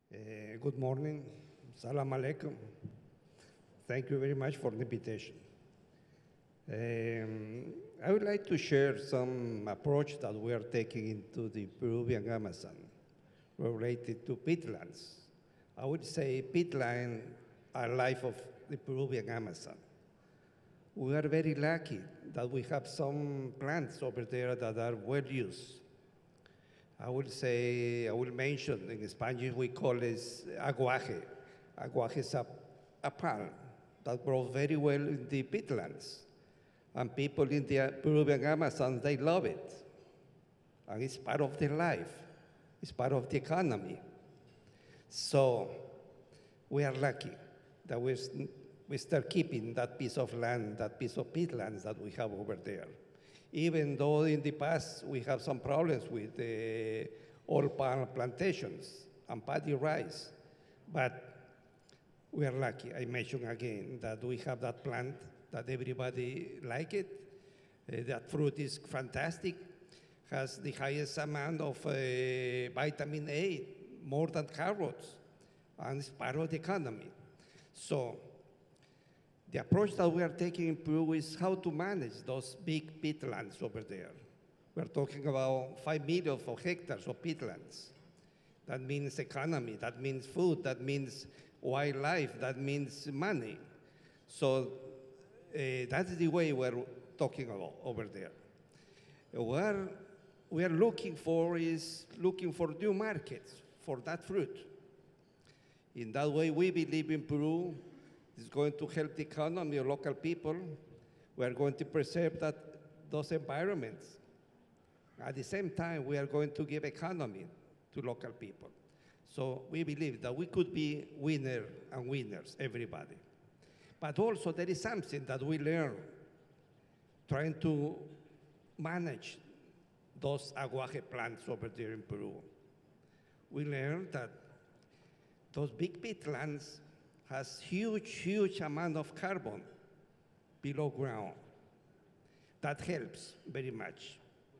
Good morning. Salam alaikum. Thank you very much for the invitation. I would like to share some approach that we are taking into the Peruvian Amazon related to peatlands. I would say peatland are life of the Peruvian Amazon. We are very lucky that we have some plants over there that are well used. I will mention in Spanish we call it aguaje. Aguaje is a palm that grows very well in the peatlands. And people in the Peruvian Amazon, they love it. And it's part of their life. It's part of the economy. So we are lucky that we start keeping that piece of land, that piece of peatlands that we have over there. Even though in the past we have some problems with the oil palm plantations and paddy rice, but we are lucky, I mentioned again, that we have that plant, that everybody like it. That fruit is fantastic, has the highest amount of vitamin A, more than carrots, and it's part of the economy. So the approach that we are taking in Peru is how to manage those big peatlands over there. We're talking about 5 million hectares of peatlands. That means economy, that means food, that means wildlife, that means money. So that's the way we're talking about over there. What we are looking for is new markets for that fruit. In that way, we believe in Peru. It's going to help the economy of local people. We are going to preserve those environments. At the same time, we are going to give economy to local people. So we believe that we could be winner and winners, everybody. But also there is something that we learn trying to manage those aguaje plants over there in Peru. We learned that those big peatlands has huge amount of carbon below ground. That helps very much.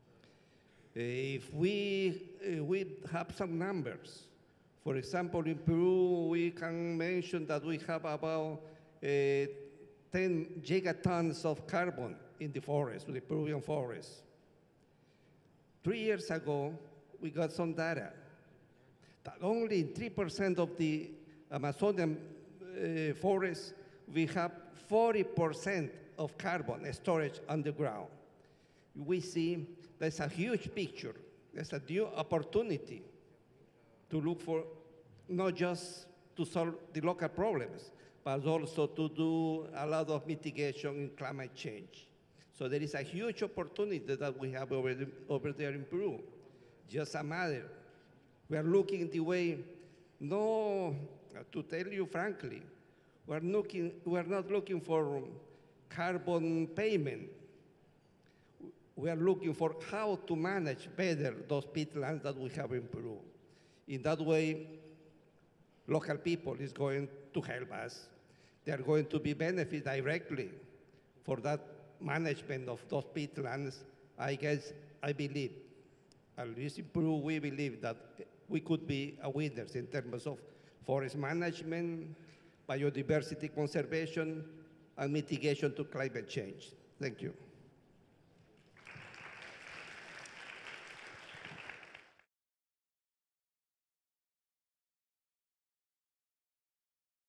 If we have some numbers, for example, in Peru, we can mention that we have about 10 gigatons of carbon in the forest, the Peruvian forest. 3 years ago, we got some data that only 3% of the Amazonian forest, we have 40% of carbon storage underground. We see there's a huge picture. There's a new opportunity to look for, not just to solve the local problems, but also to do a lot of mitigation in climate change. So there is a huge opportunity that we have over there in Peru. Just a matter, we are looking the way, no, to tell you frankly, we're not looking for carbon payment. We are looking for how to manage better those peatlands that we have in Peru. In that way, local people is going to help us. They are going to be benefit directly for that management of those peatlands. I believe, at least in Peru, we believe that we could be winners in terms of forest management, biodiversity conservation, and mitigation to climate change. Thank you.